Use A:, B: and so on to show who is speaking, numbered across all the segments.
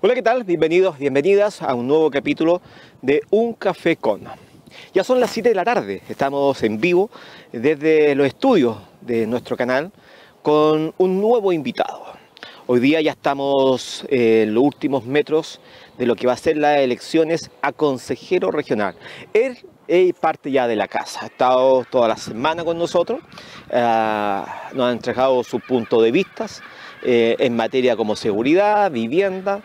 A: Hola, ¿qué tal? Bienvenidos, bienvenidas a un nuevo capítulo de Un Café Con. Ya son las 7 de la tarde, estamos en vivo desde los estudios de nuestro canal con un nuevo invitado. Hoy día ya estamos en los últimos metros de lo que va a ser las elecciones a consejero regional. Él es parte ya de la casa, ha estado toda la semana con nosotros, nos ha entregado su punto de vista en materia como seguridad, vivienda,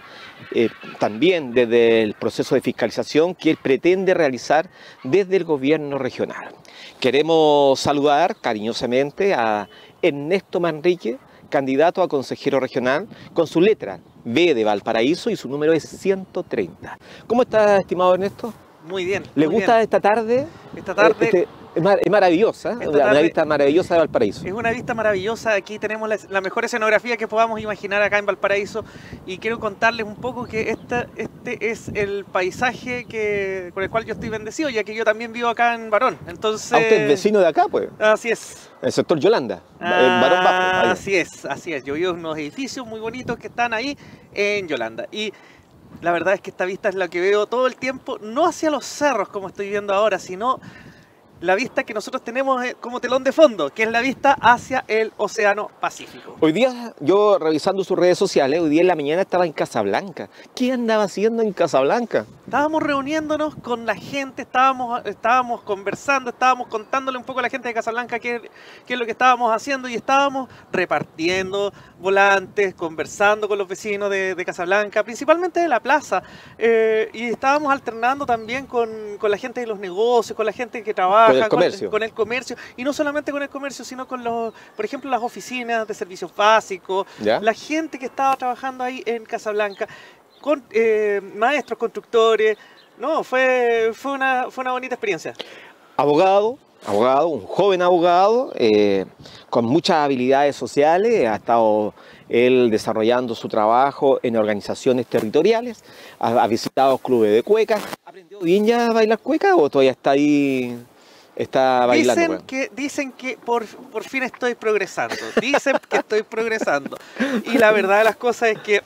A: también desde el proceso de fiscalización que él pretende realizar desde el gobierno regional. Queremos saludar cariñosamente a Ernesto Manrique, candidato a consejero regional, con su letra B de Valparaíso y su número es 130. ¿Cómo está, estimado Ernesto?
B: Muy bien.
A: ¿Le gusta esta tarde?
B: Esta tarde
A: es maravillosa, una vista maravillosa de Valparaíso.
B: es una vista maravillosa. Aquí tenemos la mejor escenografía que podamos imaginar acá en Valparaíso. Y quiero contarles un poco que este es el paisaje con el cual yo estoy bendecido, ya que yo también vivo acá en Barón. Entonces...
A: ¿Usted es vecino de acá, pues?
B: Así es.
A: El sector Yolanda, Barón Bajo.
B: Así es. Yo vivo en unos edificios muy bonitos que están ahí en Yolanda. Y la verdad es que esta vista es la que veo todo el tiempo, no hacia los cerros como estoy viendo ahora, sino la vista que nosotros tenemos como telón de fondo, que es la vista hacia el Océano Pacífico.
A: Hoy día, yo revisando sus redes sociales, hoy día en la mañana estaba en Casablanca. ¿Qué andaba haciendo en Casablanca?
B: Estábamos reuniéndonos con la gente, estábamos conversando, estábamos contándole un poco a la gente de Casablanca qué es lo que estábamos haciendo y estábamos repartiendo volantes, conversando con los vecinos de Casablanca, principalmente de la plaza, y estábamos alternando también con la gente de los negocios, con la gente que trabaja, con el comercio, y no solamente con el comercio, sino con por ejemplo, las oficinas de servicios básicos,
A: ¿ya?
B: La gente que estaba trabajando ahí en Casablanca, con maestros, constructores. No, fue una bonita experiencia.
A: Abogado, un joven abogado con muchas habilidades sociales, ha estado él desarrollando su trabajo en organizaciones territoriales, ha visitado clubes de cuecas. ¿Aprendió bien ya a bailar cueca o todavía está ahí? Está bailando.
B: Dicen que por fin estoy progresando. Dicen que estoy progresando. Y la verdad de las cosas es que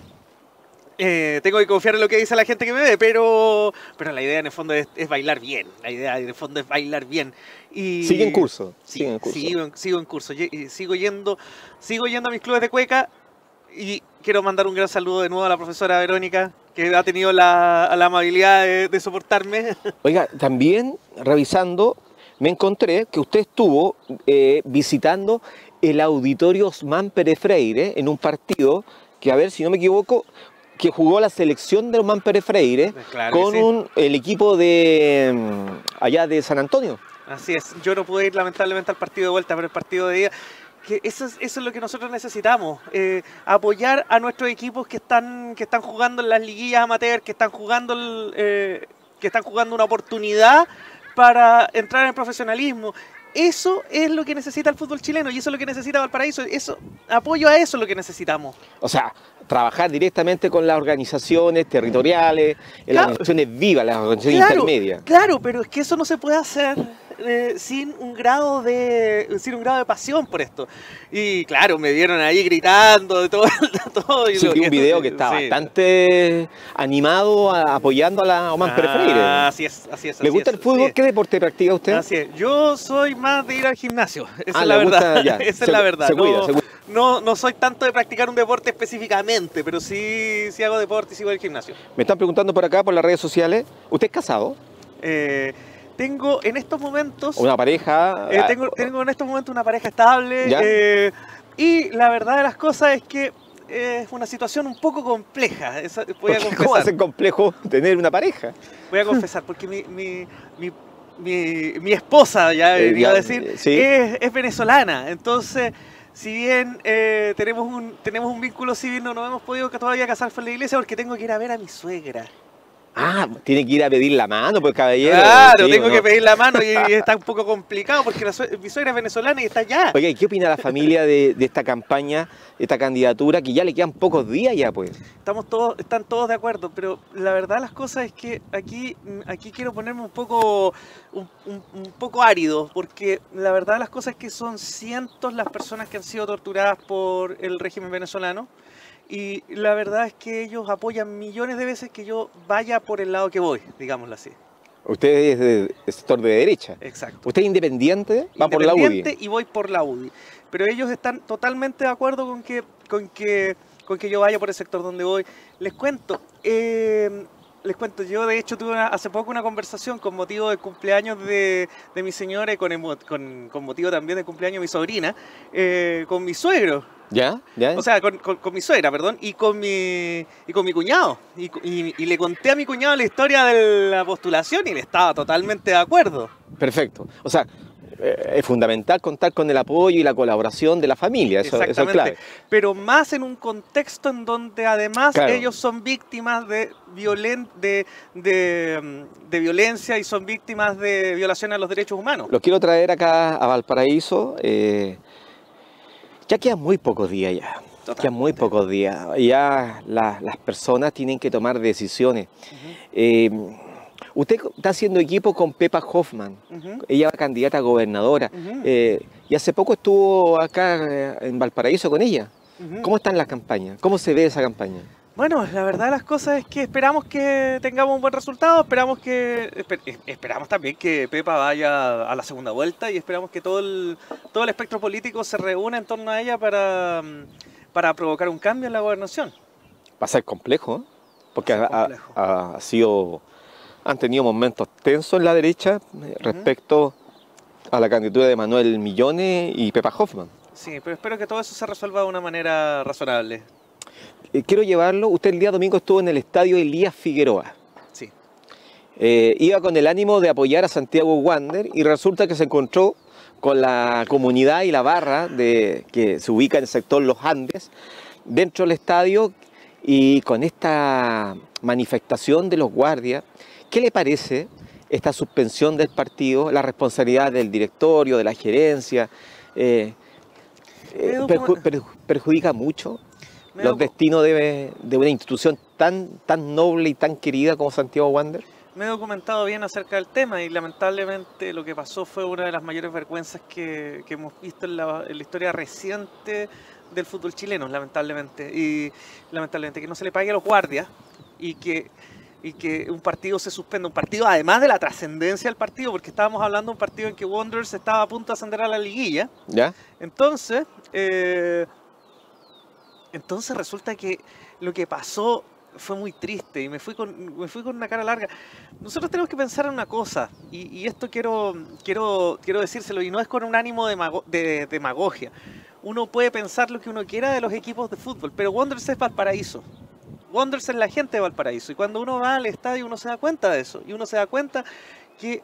B: tengo que confiar en lo que dice la gente que me ve, pero la idea en el fondo es bailar bien. La idea en el fondo es bailar bien. Y
A: ¿Sigue en curso?
B: Sigo en curso. Sigo yendo a mis clubes de cueca y quiero mandar un gran saludo de nuevo a la profesora Verónica, que ha tenido la amabilidad de soportarme.
A: Oiga, también revisando, me encontré que usted estuvo visitando el Auditorio Osman Pérez Freire en un partido que, a ver si no me equivoco, que jugó la selección de Osman Pérez Freire con el equipo de allá de San Antonio.
B: Así es, yo no pude ir lamentablemente al partido de vuelta, pero el partido de ida, que eso es lo que nosotros necesitamos, apoyar a nuestros equipos que están jugando en las liguillas amateur, que están jugando una oportunidad para entrar en el profesionalismo. Eso es lo que necesita el fútbol chileno y eso es lo que necesita Valparaíso. Apoyo a eso es lo que necesitamos.
A: O sea, trabajar directamente con las organizaciones territoriales, las organizaciones vivas, las organizaciones intermedias.
B: Claro, pero es que eso no se puede hacer sin un grado de pasión por esto. Y claro, me vieron ahí gritando de todo.
A: Sí, vi un video que está bastante animado apoyando a la Osman Pérez Freire.
B: Así es.
A: ¿Le gusta el fútbol? ¿Qué deporte practica usted?
B: Así es. Yo soy más de ir al gimnasio. Esa es la verdad. Esa es la verdad.
A: Se cuida.
B: No soy tanto de practicar un deporte específicamente, pero sí hago deporte y sigo al gimnasio.
A: Me están preguntando por acá, por las redes sociales, ¿usted es casado?
B: Tengo en estos momentos...
A: ¿Una pareja?
B: Tengo en estos momentos una pareja estable. Y la verdad de las cosas es que es una situación un poco compleja.
A: ¿Cómo va a ser complejo tener una pareja?
B: Voy a confesar, porque mi esposa, iba a decir,
A: ¿sí?
B: es venezolana. Entonces, si bien tenemos un vínculo civil, no nos hemos podido todavía casar por la iglesia porque tengo que ir a ver a mi suegra.
A: Ah, tiene que ir a pedir la mano, pues, caballero.
B: Claro, sí, tengo que pedir la mano y está un poco complicado porque mi suegra es venezolana y está allá.
A: Oye, ¿qué opina la familia de esta campaña, de esta candidatura, que ya le quedan pocos días ya, pues?
B: Están todos de acuerdo, pero la verdad las cosas es que aquí quiero ponerme un poco árido, porque la verdad las cosas es que son cientos las personas que han sido torturadas por el régimen venezolano, y la verdad es que ellos apoyan millones de veces que yo vaya por el lado que voy, digámoslo así.
A: Usted es del sector de derecha.
B: Exacto.
A: ¿Usted es independiente? Va por la UDI.
B: Independiente y voy por la UDI. Pero ellos están totalmente de acuerdo con que yo vaya por el sector donde voy. Les cuento, yo de hecho tuve hace poco una conversación con motivo del cumpleaños de mi señora y con motivo también del cumpleaños de mi sobrina, con mi suegro.
A: ¿Ya? ¿Ya?
B: O sea, con mi suegra, perdón, y con mi cuñado. Y le conté a mi cuñado la historia de la postulación y él estaba totalmente de acuerdo.
A: Perfecto. O sea, es fundamental contar con el apoyo y la colaboración de la familia, eso es clave.
B: Pero más en un contexto en donde además
A: Claro.
B: ellos son víctimas de violencia y son víctimas de violación a los derechos humanos.
A: Los quiero traer acá a Valparaíso. Ya quedan muy pocos días ya.
B: Totalmente.
A: Quedan muy pocos días. Ya las personas tienen que tomar decisiones. Usted está haciendo equipo con Pepa Hoffman. Ella es candidata a gobernadora. Y hace poco estuvo acá en Valparaíso con ella. ¿Cómo están las campañas? ¿Cómo se ve esa campaña?
B: Bueno, la verdad de las cosas es que esperamos que tengamos un buen resultado, esperamos también que Pepa vaya a la segunda vuelta y esperamos que todo el espectro político se reúna en torno a ella para provocar un cambio en la gobernación.
A: Va a ser complejo, ¿eh? Porque
B: complejo.
A: Han tenido momentos tensos en la derecha respecto a la candidatura de Manuel Millones y Pepa Hoffman.
B: Sí, pero espero que todo eso se resuelva de una manera razonable.
A: Quiero llevarlo, usted el día domingo estuvo en el estadio Elías Figueroa.
B: Sí.
A: Iba con el ánimo de apoyar a Santiago Wander y resulta que se encontró con la comunidad y la barra que se ubica en el sector Los Andes, dentro del estadio, y con esta manifestación de los guardias. ¿Qué le parece esta suspensión del partido, la responsabilidad del directorio, de la gerencia? ¿Perjudica mucho los destinos de una institución tan noble y tan querida como Santiago Wander?
B: Me he documentado bien acerca del tema y lamentablemente lo que pasó fue una de las mayores vergüenzas que hemos visto en la historia reciente del fútbol chileno, lamentablemente. Y lamentablemente que no se le pague a los guardias y que un partido se suspenda. Un partido, además de la trascendencia del partido, porque estábamos hablando de un partido en que Wanderers estaba a punto de ascender a la liguilla.
A: ¿Ya?
B: Entonces resulta que lo que pasó fue muy triste y me fui con una cara larga. Nosotros tenemos que pensar en una cosa, y esto quiero decírselo, y no es con un ánimo de demagogia. Uno puede pensar lo que uno quiera de los equipos de fútbol, pero Wanderers es Valparaíso. Wanderers es la gente de Valparaíso, y cuando uno va al estadio uno se da cuenta de eso, y uno se da cuenta que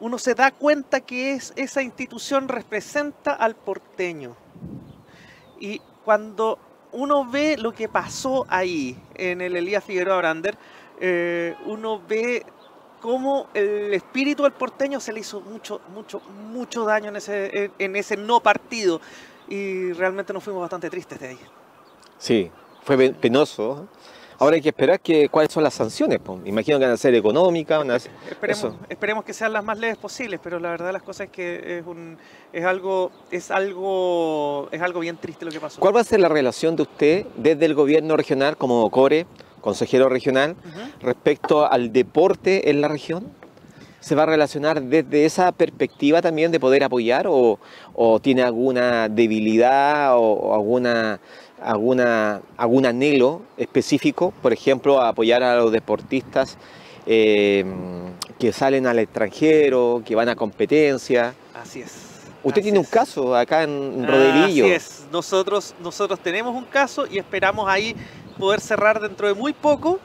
B: esa institución representa al porteño. Y cuando uno ve lo que pasó ahí en el Elías Figueroa Brander, uno ve cómo el espíritu del porteño se le hizo mucho daño en ese no partido, y realmente nos fuimos bastante tristes de ahí.
A: Sí, fue penoso. Ahora hay que esperar cuáles son las sanciones. Imagino que van a ser económicas.
B: Esperemos que sean las más leves posibles, pero la verdad de las cosas es que es algo bien triste lo que pasó.
A: ¿Cuál va a ser la relación de usted desde el gobierno regional como CORE, consejero regional, respecto al deporte en la región? ¿Se va a relacionar desde esa perspectiva también de poder apoyar o tiene alguna debilidad o algún anhelo específico, por ejemplo, a apoyar a los deportistas que salen al extranjero, que van a competencia?
B: Así es.
A: Usted tiene un caso acá en Roderillo.
B: Así es. Nosotros tenemos un caso y esperamos ahí poder cerrar dentro de muy poco.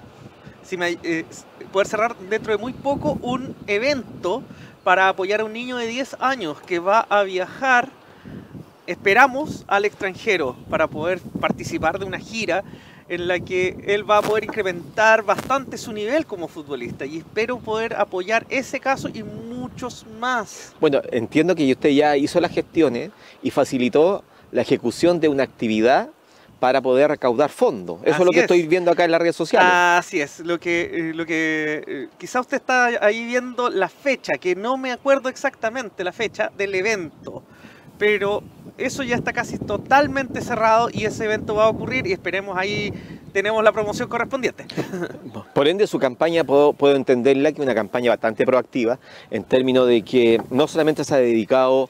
B: Un evento para apoyar a un niño de 10 años que va a viajar, esperamos, al extranjero para poder participar de una gira en la que él va a poder incrementar bastante su nivel como futbolista, y espero poder apoyar ese caso y muchos más.
A: Bueno, entiendo que usted ya hizo las gestiones y facilitó la ejecución de una actividad para poder recaudar fondos. Eso es lo que estoy viendo acá en las redes sociales.
B: Así es. Quizá usted está ahí viendo la fecha, que no me acuerdo exactamente la fecha del evento, pero eso ya está casi totalmente cerrado y ese evento va a ocurrir y esperemos ahí tenemos la promoción correspondiente.
A: Por ende, su campaña puedo entenderla que es una campaña bastante proactiva en términos de que no solamente se ha dedicado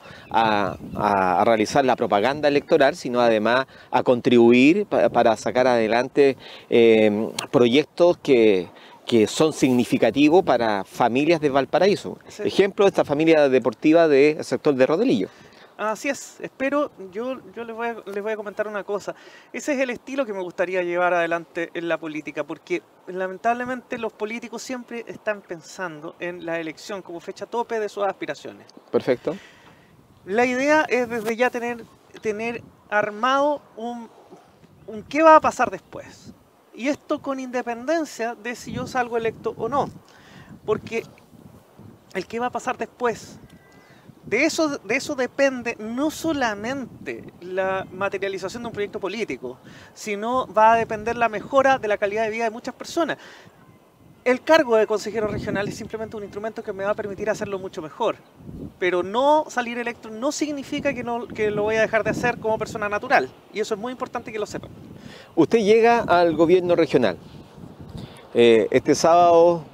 A: a realizar la propaganda electoral, sino además a contribuir para sacar adelante proyectos que son significativos para familias de Valparaíso.
B: Sí.
A: Ejemplo, esta familia deportiva del sector de Rodelillo.
B: Así es, espero, yo les voy a comentar una cosa. Ese es el estilo que me gustaría llevar adelante en la política, porque lamentablemente los políticos siempre están pensando en la elección como fecha tope de sus aspiraciones.
A: Perfecto.
B: La idea es desde ya tener armado un qué va a pasar después. Y esto con independencia de si yo salgo electo o no. Porque el qué va a pasar después, de eso depende no solamente la materialización de un proyecto político, sino va a depender la mejora de la calidad de vida de muchas personas. El cargo de consejero regional es simplemente un instrumento que me va a permitir hacerlo mucho mejor. Pero no salir electo no significa que lo voy a dejar de hacer como persona natural. Y eso es muy importante que lo sepan.
A: Usted llega al gobierno regional. Este sábado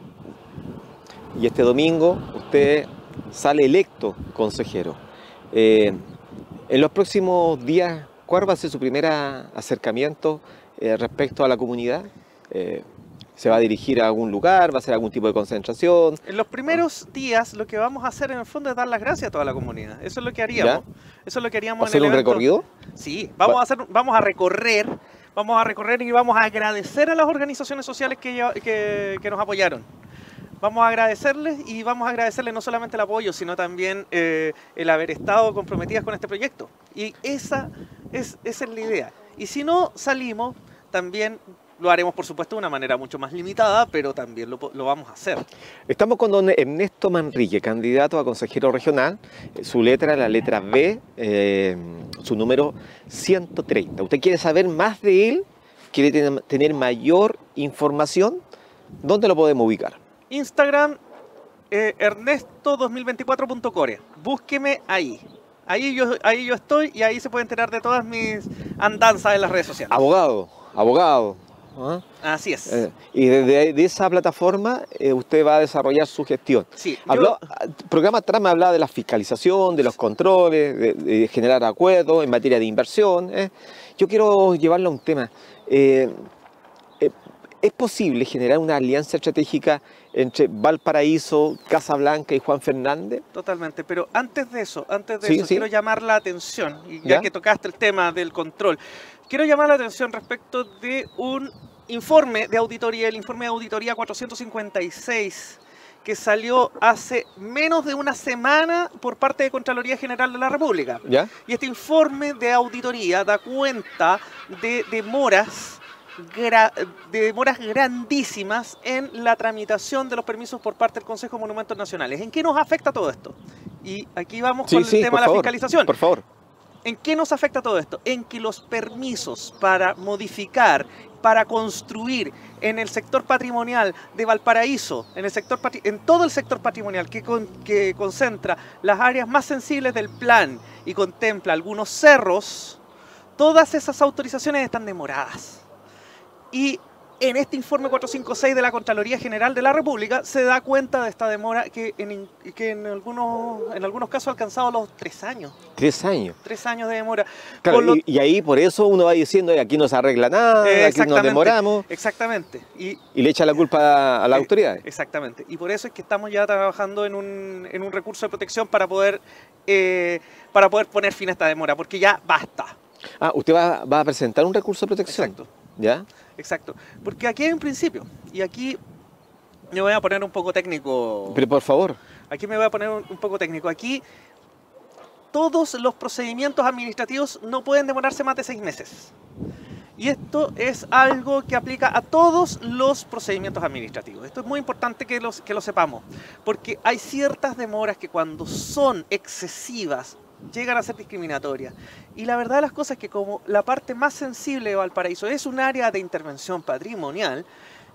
A: y este domingo usted sale electo consejero. En los próximos días, ¿cuál va a ser su primer acercamiento respecto a la comunidad? ¿Se va a dirigir a algún lugar? ¿Va a hacer algún tipo de concentración?
B: En los primeros días lo que vamos a hacer en el fondo es dar las gracias a toda la comunidad. Eso es lo que haríamos.
A: ¿Ya?
B: Eso es lo que haríamos
A: ¿Va a hacer
B: en el
A: un
B: evento.
A: recorrido?
B: Sí, vamos a recorrer y vamos a agradecer a las organizaciones sociales que nos apoyaron. Vamos a agradecerles y vamos a agradecerles no solamente el apoyo, sino también el haber estado comprometidas con este proyecto. Y esa es la idea. Y si no salimos, también lo haremos, por supuesto, de una manera mucho más limitada, pero también lo vamos a hacer.
A: Estamos con don Ernesto Manrique, candidato a consejero regional. Su letra, la letra B, su número 130. ¿Usted quiere saber más de él? ¿Quiere tener mayor información? ¿Dónde lo podemos ubicar?
B: Instagram, ernesto2024.core. Búsqueme ahí. Ahí yo estoy y ahí se puede enterar de todas mis andanzas en las redes sociales.
A: Abogado. ¿Ah?
B: Así es.
A: Y desde esa plataforma usted va a desarrollar su gestión.
B: Sí,
A: El programa atrás me hablaba de la fiscalización, de los controles, de generar acuerdos en materia de inversión. Yo quiero llevarlo a un tema. ¿Es posible generar una alianza estratégica entre Valparaíso, Casablanca y Juan Fernández?
B: Totalmente, pero antes de eso,
A: Sí.
B: quiero llamar la atención, y
A: ¿Ya?
B: ya que tocaste el tema del control, quiero llamar la atención respecto de un informe de auditoría, el informe de auditoría 456, que salió hace menos de una semana por parte de Contraloría General de la República.
A: ¿Ya?
B: Y este informe de auditoría da cuenta de demoras grandísimas en la tramitación de los permisos por parte del Consejo de Monumentos Nacionales. ¿En qué nos afecta todo esto? Y aquí vamos con el tema de la fiscalización.
A: Por favor.
B: ¿En qué nos afecta todo esto? En que los permisos para modificar, para construir en el sector patrimonial de Valparaíso, en todo el sector patrimonial que concentra las áreas más sensibles del plan y contempla algunos cerros, todas esas autorizaciones están demoradas. Y en este informe 456 de la Contraloría General de la República se da cuenta de esta demora que en algunos casos ha alcanzado los 3 años.
A: 3 años.
B: 3 años de demora.
A: Claro, y ahí por eso uno va diciendo, aquí no se arregla nada, aquí nos demoramos.
B: Exactamente.
A: Y le echa la culpa a las autoridades.
B: Exactamente. Y por eso es que estamos ya trabajando en un recurso de protección para poder poner fin a esta demora, porque ya basta.
A: Usted va a presentar un recurso de protección.
B: Exacto.
A: ¿Ya?
B: Exacto. Porque aquí hay un principio. Y aquí me voy a poner un poco técnico.
A: Pero por favor.
B: Aquí me voy a poner un poco técnico. Aquí todos los procedimientos administrativos no pueden demorarse más de 6 meses. Y esto es algo que aplica a todos los procedimientos administrativos. Esto es muy importante que lo sepamos. Porque hay ciertas demoras que cuando son excesivas llegan a ser discriminatorias. Y la verdad de las cosas es que como la parte más sensible de Valparaíso es un área de intervención patrimonial,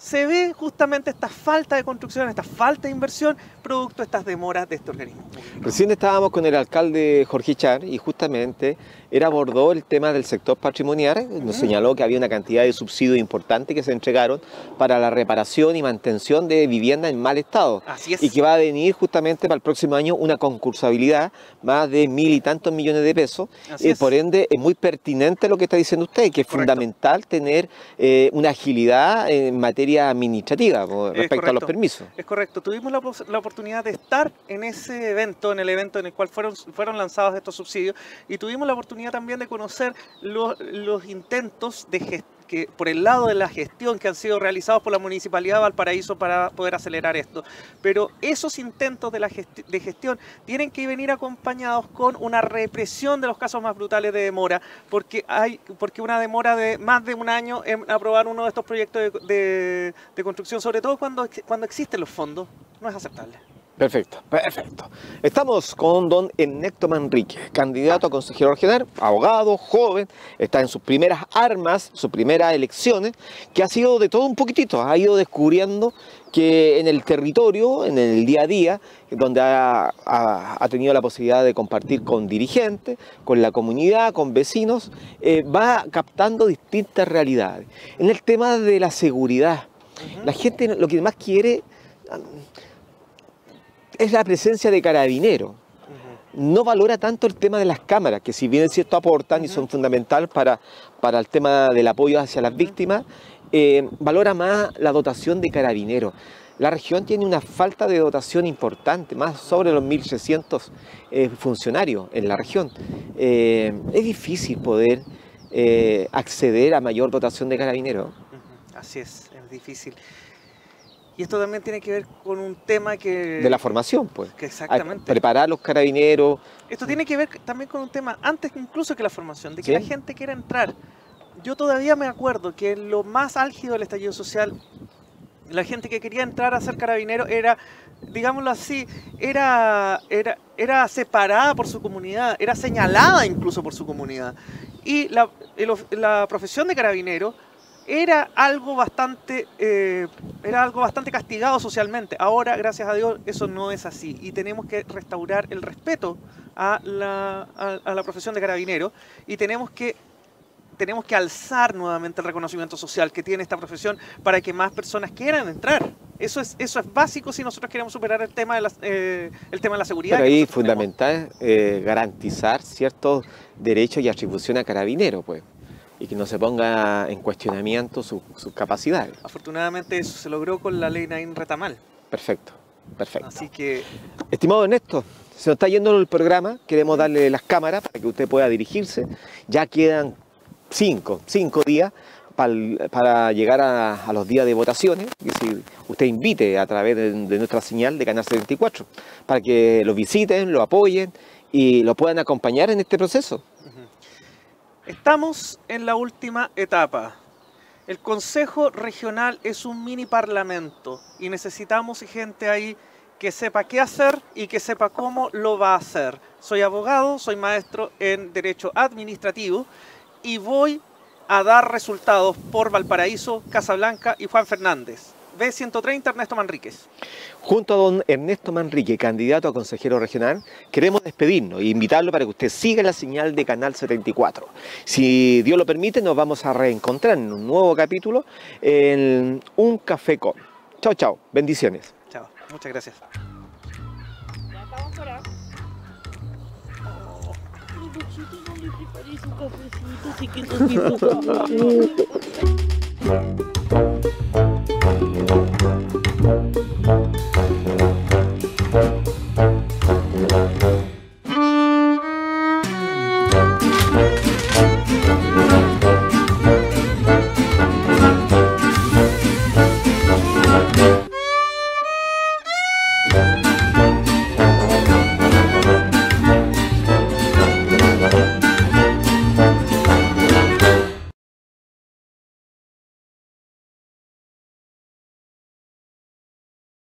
B: se ve justamente esta falta de construcción, esta falta de inversión, producto de estas demoras de este organismo.
A: Recién estábamos con el alcalde Jorge Char y justamente él abordó el tema del sector patrimonial, nos señaló que había una cantidad de subsidios importantes que se entregaron para la reparación y mantención de viviendas en mal estado.
B: Así es.
A: Y que va a venir justamente para el próximo año una concursabilidad más de 1.000 y tantos millones de pesos. Por ende, es muy pertinente lo que está diciendo usted, que es fundamental tener una agilidad en materia administrativa respecto a los permisos.
B: Es correcto. Tuvimos la oportunidad de estar en ese evento, en el evento en el cual fueron lanzados estos subsidios, y tuvimos la oportunidad también de conocer los intentos de gestión que por el lado de la gestión que han sido realizados por la Municipalidad de Valparaíso para poder acelerar esto. Pero esos intentos de gestión tienen que venir acompañados con una represión de los casos más brutales de demora, porque una demora de más de un año en aprobar uno de estos proyectos de construcción, sobre todo cuando existen los fondos, no es aceptable.
A: Perfecto, perfecto. Estamos con don Ernesto Manrique, candidato a consejero regional, abogado, joven, está en sus primeras armas, sus primeras elecciones, que ha sido de todo un poquitito, ha ido descubriendo que en el territorio, en el día a día, donde ha tenido la posibilidad de compartir con dirigentes, con la comunidad, con vecinos, va captando distintas realidades. En el tema de la seguridad, la gente lo que más quiere es la presencia de carabineros. No valora tanto el tema de las cámaras, que si bien es cierto aportan y son fundamental para el tema del apoyo hacia las víctimas, valora más la dotación de carabineros. La región tiene una falta de dotación importante, más sobre los 1.300 funcionarios en la región. Es difícil poder acceder a mayor dotación de carabineros.
B: Así es difícil. Y esto también tiene que ver con un tema que...
A: De la formación, pues.
B: Que exactamente.
A: Preparar los carabineros.
B: Esto tiene que ver también con un tema, antes incluso que la formación, de que la gente quiera entrar. Yo todavía me acuerdo que en lo más álgido del estallido social, la gente que quería entrar a ser carabinero era, digámoslo así, era separada por su comunidad, era señalada incluso por su comunidad. Y la profesión de carabinero era algo bastante castigado socialmente. Ahora, gracias a Dios, eso no es así. Y tenemos que restaurar el respeto a la profesión de carabinero, y tenemos que alzar nuevamente el reconocimiento social que tiene esta profesión para que más personas quieran entrar. Eso es básico si nosotros queremos superar el tema de la seguridad.
A: Pero ahí es fundamental garantizar ciertos derechos y atribuciones a carabineros, pues, y que no se ponga en cuestionamiento sus capacidades.
B: Afortunadamente eso se logró con la ley Naín Retamal.
A: Perfecto, perfecto.
B: Así que...
A: Estimado Ernesto, se nos está yendo el programa, queremos darle las cámaras para que usted pueda dirigirse. Ya quedan 5 días para llegar a los días de votaciones, y si usted invite a través de nuestra señal de Canal 74, para que lo visiten, lo apoyen y lo puedan acompañar en este proceso.
B: Estamos en la última etapa. El Consejo Regional es un mini parlamento y necesitamos gente ahí que sepa qué hacer y que sepa cómo lo va a hacer. Soy abogado, soy maestro en Derecho Administrativo y voy a dar resultados por Valparaíso, Casablanca y Juan Fernández. B130, Ernesto Manríquez.
A: Junto a don Ernesto Manrique, candidato a consejero regional, queremos despedirnos e invitarlo para que usted siga la señal de Canal 74. Si Dios lo permite, nos vamos a reencontrar en un nuevo capítulo en Un Café Con. Chao, chao. Bendiciones.
B: Chao. Muchas gracias.
C: Ya estamos por acá. Mi Luchito, no le preparé su cafecito, así que